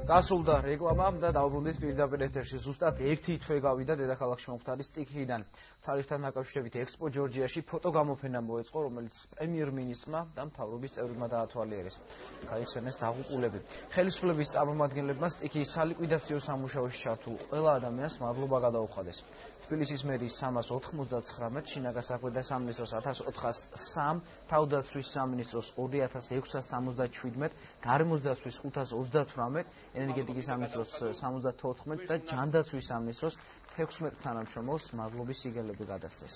გასულდა რეკლამა და დავბრუნდით პირდაპირ ეთერში. ზუსტად 1 თვე გავიდა დედაქალაქში მომხდარი სტიქიიდან. თარიღთან დაკავშირებით ექსპო ჯორჯიაში ფოტოგამოფენა მოეწყო, რომელიც პრემიერ-მინისტრმა და მთავრობის წევრებმა დაათვალიერეს. გაიხსენეს დაღუპულები. ხელისუფლების წარმომადგენლებმა სტიქიის სალიკვიდაციო სამუშაოში ჩართულ ყველა ადამიანს მადლობა გადაუხადეს. თბილისის მერის 399, შინაგან საქმეთა სამინისტროს 1403, თავდაცვის სამინისტროს 2677, გარემოს დაცვის 538, ენერგეტიკის სამინისტროს 74 და ჯანდაცვის სამინისტროს 16 თანამშრომელს მადლობის სიგელები გადასცეს.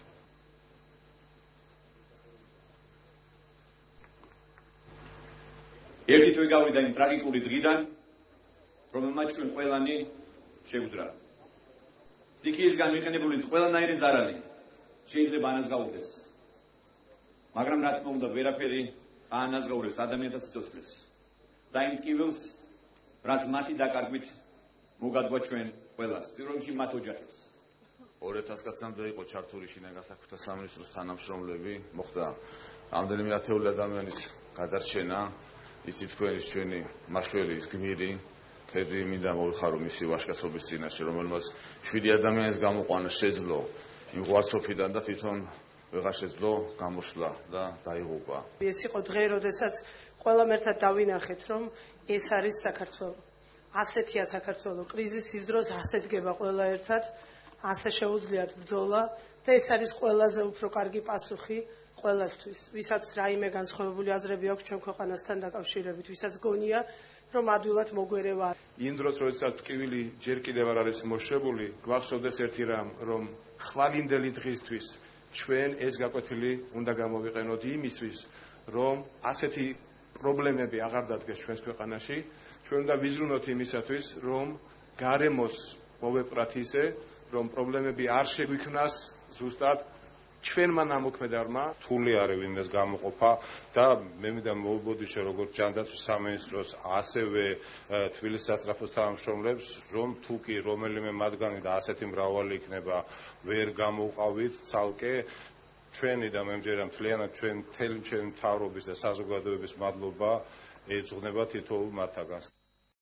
ერთი თვე გავიდა იმ ტრაგიკული დღიდან, რომელმაც ჩვენ ყველანი შეგვძრა. სტიქიისგან მიყენებული ყველანაირი ზარალი შეიძლება ანაზღაურდეს. მაგრამ რა თქმა უნდა, ვერაფერი აანაზღაურებს ადამიანთა სიცოცხლეს. და იმ ტკივილს, რაც მათი დაკარგვით მოგადგა ჩვენ ყველას, პირველში მათ ოჯახებს. 2000 კაცამდე იყო ჩართული შინაგან საქმეთა სამინისტროს თანამშრომლები, მოხდა რამდენიმე ათეული ადამიანის გადარჩენა, იცით თქვენი ჩვენი მაშვერის გმირი ქედი მინდა მოვიხარო მისი ვაჟკაცობის წინაშე, რომელმაც 7 ადამიანის გამოყვანა შეძლო იმ ღვარცოფიდან და თვითონ ვეღარ შეძლო გამოსვლა და დაიღუპა. ეს იყო დღე, როდესაც ყველამ ერთად დავინახეთ, რომ ეს არის საქართველო. ასეთია საქართველო. კრიზისის დროს ასე დგება ყველა ერთად, ასე შეუძლიათ ბრძოლა და ეს არის ყველაზე უფრო კარგი პასუხი ყველასთვის. ვისაც რაიმე განსხვავებული აზრები აქვს ჩვენ ქვეყანასთან დაკავშირებით, ვისაც გონია რომ ადვილად მოგვერევა. იმ დროს, როდესაც ტკივილი ჯერ კიდევ არ არის მოშრებული, გვახსოვდეს ერთი რამ, რომ ხვალინდელი დღისთვის ჩვენ ეს გაკვეთილი უნდა გამოვიყენოთ იმისთვის, რომ ასეთი პრობლემები აღარ დადგეს ჩვენს ქვეყანაში, ჩვენ უნდა ვიზრუნოთ იმისათვის, რომ გარემოს მოვეპრათ ისე, რომ პრობლემები არ შეგვიქმნას ზუსტად ჩვენმა ნამოქმედარმა. რთული არის ვინმეს გამოყოფა და მე მინდა მოვუბოდიშო როგორც ჯანდაცვის სამინისტროს, ასევე თბილისის სასწრაფოს თანამშრომლებს, რომ თუ კი რომელიმე მათგანი და ასეთი მრავალი იქნება ვერ გამოვყავით ცალკე, ჩვენი და მე მჯერა მთლიანად ჩვენი მთავრობის და საზოგადოების მადლობა ეძღვნება თითოეულ მათაგანს.